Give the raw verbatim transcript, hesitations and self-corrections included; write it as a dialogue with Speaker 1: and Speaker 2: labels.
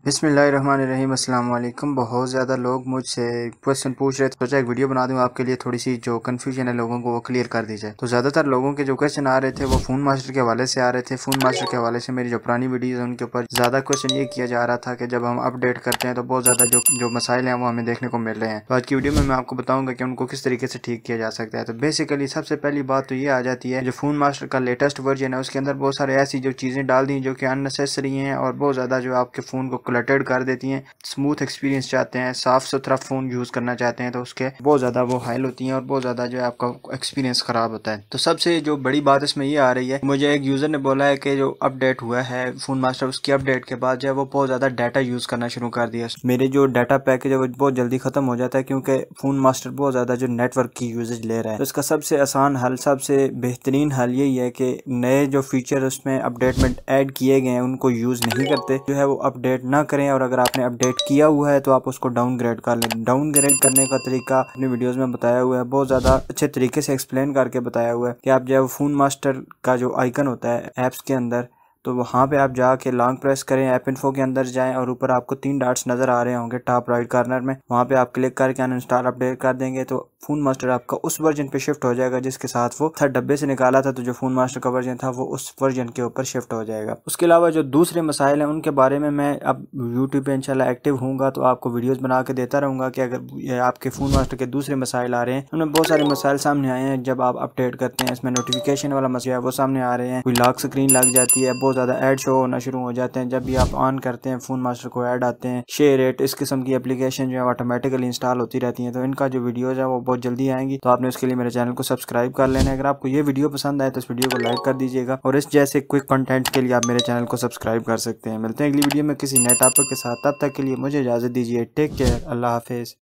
Speaker 1: बिस्मिल्लाहिर्रहमानिर्रहीम अस्सलाम वालेकुम। बहुत ज़्यादा लोग मुझसे क्वेश्चन पूछ रहे थे, सोचा एक वीडियो बना दूं आपके लिए, थोड़ी सी जो कन्फ्यूजन है लोगों को वो क्लियर कर दी जाए। तो ज़्यादातर लोगों के जो क्वेश्चन आ रहे थे वो फ़ोन मास्टर के हवाले से आ रहे थे। फ़ोन मास्टर के हवाले से मेरी जो पुरानी वीडियोज़ हैं उनके ऊपर ज़्यादा क्वेश्चन ये किया जा रहा था कि जब हम अपडेट करते हैं तो बहुत ज़्यादा जो जो मसाइल हैं वो हमें देखने को मिल रहे हैं। तो आज की वीडियो में मैं आपको बताऊँगा कि उनको किस तरीके से ठीक किया जा सकता है। तो बेसिकली सबसे पहली बात तो ये आ जाती है, जो फ़ोन मास्टर का लेटेस्ट वर्जन है उसके अंदर बहुत सारे ऐसी जो चीज़ें डाल दी जो कि अननेसेसरी हैं और बहुत ज़्यादा जो आपके फ़ोन को क्लटर्ड कर देती हैं। स्मूथ एक्सपीरियंस चाहते हैं, साफ सुथरा फ़ोन यूज़ करना चाहते हैं तो उसके बहुत ज़्यादा वो हाइल होती हैं और बहुत ज़्यादा जो है आपका एक्सपीरियंस ख़राब होता है। तो सबसे जो बड़ी बात इसमें ये आ रही है, मुझे एक यूज़र ने बोला है कि जो अपडेट हुआ है फ़ोन मास्टर, उसकी अपडेट के बाद जो है वो बहुत ज़्यादा डाटा यूज़ करना शुरू कर दिया। मेरे जो डाटा पैकेज है वो बहुत जल्दी ख़त्म हो जाता है क्योंकि फ़ोन मास्टर बहुत ज़्यादा जो नेटवर्क की यूजेज ले रहा है। तो इसका सबसे आसान हल, सबसे बेहतरीन हल यही है कि नए जो फीचर उसमें अपडेट में ऐड किए गए हैं उनको यूज़ नहीं करते, जो है वो अपडेट ना करें। और अगर आपने अपडेट किया हुआ है तो आप उसको डाउनग्रेड कर लें। डाउनग्रेड करने का तरीका अपनी वीडियोस में बताया हुआ है, बहुत ज़्यादा अच्छे तरीके से एक्सप्लेन करके बताया हुआ है कि आप जो है फ़ोन मास्टर का जो आइकन होता है ऐप्स के अंदर, तो वहाँ पे आप जाके लॉन्ग प्रेस करें, ऐप इन्फो के अंदर जाएं और ऊपर आपको तीन डॉट्स नज़र आ रहे होंगे टॉप राइट कॉर्नर में, वहाँ पे आप क्लिक करके अनइंस्टॉल अपडेट कर देंगे तो फ़ोन मास्टर आपका उस वर्जन पे शिफ्ट हो जाएगा जिसके साथ वो था डब्बे से निकाला था। तो जो फ़ोन मास्टर का वर्जन था वो उस वर्जन के ऊपर शिफ्ट हो जाएगा। उसके अलावा जो दूसरे मसाइल हैं उनके बारे में मैं अब यूट्यूब पे इंशाल्लाह एक्टिव होऊंगा तो आपको वीडियोस बना के देता रहूँगा कि अगर आपके फ़ोन मास्टर के दूसरे मसाइल आ रहे हैं, उनमें बहुत सारे मसाइल सामने आए हैं जब आप अपडेट करते हैं। इसमें नोटिफिकेशन वाला मसला है वो सामने आ रहे हैं, कोई लॉक स्क्रीन लग जाती है, बहुत ज़्यादा ऐड शो होना शुरू हो जाते हैं जब भी आप ऑन करते हैं फ़ोन मास्टर को, ऐड आते हैं, शेयर इट, इस किस्म की एप्लीकेशन जो है ऑटोमेटिकली इंस्टॉल होती रहती हैं। तो इनका जो वीडियोज़ है वो बहुत जल्दी आएंगी, तो आपने उसके लिए मेरे चैनल को सब्सक्राइब कर लेना है। अगर आपको ये वीडियो पसंद आए तो इस वीडियो को लाइक कर दीजिएगा और इस जैसे क्विक कंटेंट के लिए आप मेरे चैनल को सब्सक्राइब कर सकते हैं। मिलते हैं अगली वीडियो में किसी नए टॉपिक के साथ, तब तक के लिए मुझे इजाज़त दीजिए। टेक केयर, अल्लाह हाफिज़।